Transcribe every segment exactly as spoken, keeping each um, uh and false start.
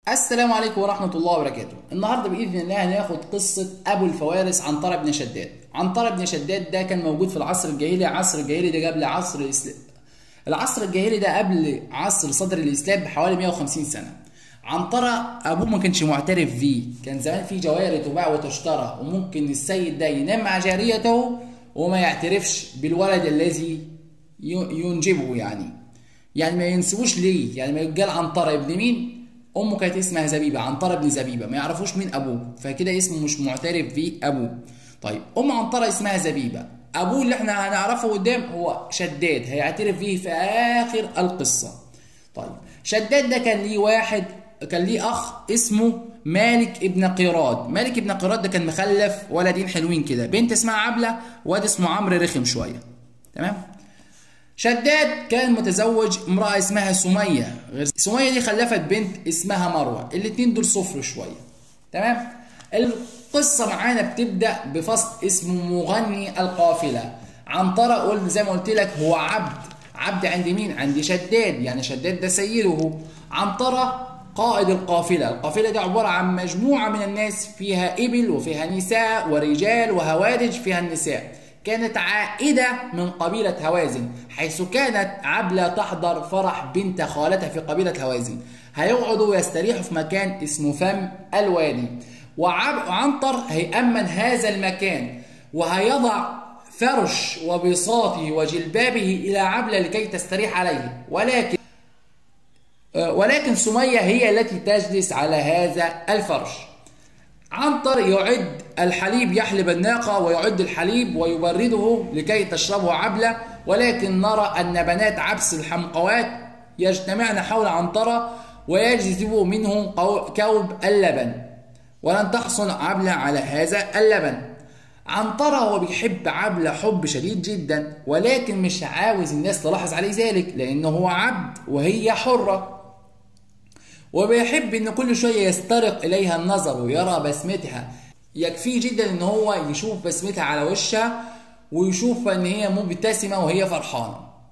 السلام عليكم ورحمة الله وبركاته. النهارده بإذن الله هناخد قصة أبو الفوارس عنترة بن شداد. عنترة بن شداد ده كان موجود في العصر الجاهلي، عصر الجاهلي ده قبل عصر الإسلام. العصر الجاهلي ده قبل عصر صدر الإسلام بحوالي مئة وخمسين سنة. عنترة أبوه ما كانش معترف بيه، كان زمان في جواري تباع وتشترى، وممكن السيد ده ينام مع جاريته وما يعترفش بالولد الذي ينجبه، يعني يعني ما ينسبوش ليه، يعني ما يتقال عنترة ابن مين؟ امه كانت اسمها زبيبه، عنترة بن زبيبه، ما يعرفوش مين ابوه، فكده اسمه مش معترف بيه ابوه. طيب ام عنترة اسمها زبيبه، ابوه اللي احنا هنعرفه قدام هو شداد، هيعترف بيه في اخر القصه. طيب شداد ده كان ليه واحد، كان ليه اخ اسمه مالك ابن قيراط. مالك ابن قيراط ده كان مخلف ولدين حلوين كده، بنت اسمها عبله، واد اسمه عمرو رخم شويه. تمام. شداد كان متزوج امرأة اسمها سمية، غير سمية دي خلفت بنت اسمها مروة، الاتنين دول صفر شوية. تمام؟ القصة معانا بتبدأ بفصل اسمه مغني القافلة. عنترة قلت زي ما قلت لك هو عبد، عبد عند مين؟ عند شداد، يعني شداد ده سيده. عنترة قائد القافلة، القافلة دي عبارة عن مجموعة من الناس، فيها إبل وفيها نساء ورجال وهوادج فيها النساء. كانت عائدة من قبيلة هوازن، حيث كانت عبلة تحضر فرح بنت خالتها في قبيلة هوازن. هيقعدوا ويستريحوا في مكان اسمه فم الوادي، وعنتر هيأمن هذا المكان، وهيضع فرش وبساطه وجلبابه إلى عبلة لكي تستريح عليه، ولكن ولكن سمية هي التي تجلس على هذا الفرش. عنتر يعد الحليب، يحلب الناقة ويعد الحليب ويبرده لكي تشربه عبلة، ولكن نرى أن بنات عبس الحمقوات يجتمعن حول عنترة ويجذبوا منه كوب اللبن، ولن تحصل عبلة على هذا اللبن. عنترة هو بيحب عبلة حب شديد جدا، ولكن مش عاوز الناس تلاحظ عليه ذلك، لأنه هو عبد وهي حرة، وبيحب ان كل شويه يسترق اليها النظر ويرى بسمتها. يكفيه جدا ان هو يشوف بسمتها على وشها ويشوف ان هي مبتسمه وهي فرحانه.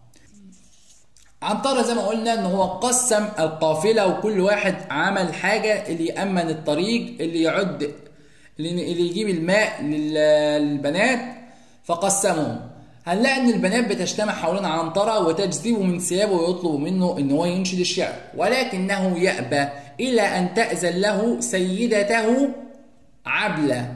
عنترة زي ما قلنا ان هو قسم القافله، وكل واحد عمل حاجه، اللي يامن الطريق، اللي يعد، اللي يجيب الماء للبنات، فقسمهم. هنلاقي ان البنات بتجتمع حوالين عنترة وتجذبه من ثيابه ويطلب منه ان هو ينشد الشعر، ولكنه يأبى الى ان تأذن له سيدته عبلة.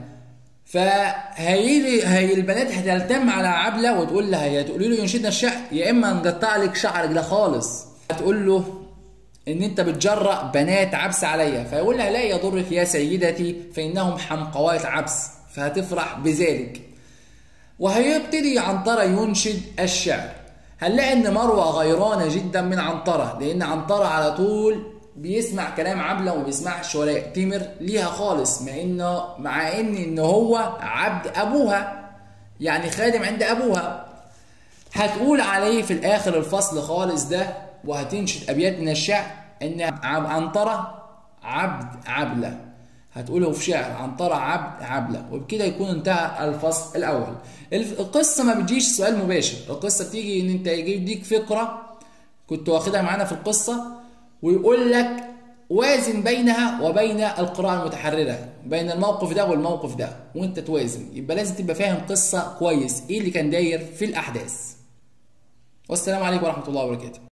فهي هي البنات هتلتم على عبلة وتقول لها، يا تقولي له ينشدنا الشعر، يا اما نقطع لك شعرك ده خالص. هتقول له ان انت بتجرأ بنات عبس عليا، فيقول لها لا يضرك يا سيدتي فانهم حمقوات عبس، فهتفرح بذلك. وهيبتدي عنترة ينشد الشعر. هنلاقي ان مروة غيرانة جدا من عنترة، لان عنترة على طول بيسمع كلام عبلة وما بيسمعش ولا يأتمر ليها خالص، مع انه مع ان ان هو عبد ابوها، يعني خادم عند ابوها. هتقول عليه في الاخر الفصل خالص ده، وهتنشد ابيات من الشعر ان عنترة عبد عبلة، هتقوله في شعر عنترة عبد عبلة، وبكده يكون انتهى الفصل الاول. القصه ما بتجيش سؤال مباشر، القصه بتيجي ان انت يديك فقره كنت واخدها معانا في القصه، ويقول لك وازن بينها وبين القراءه المتحرره، بين الموقف ده والموقف ده، وانت توازن. يبقى لازم تبقى فاهم قصه كويس، ايه اللي كان داير في الاحداث. والسلام عليكم ورحمه الله وبركاته.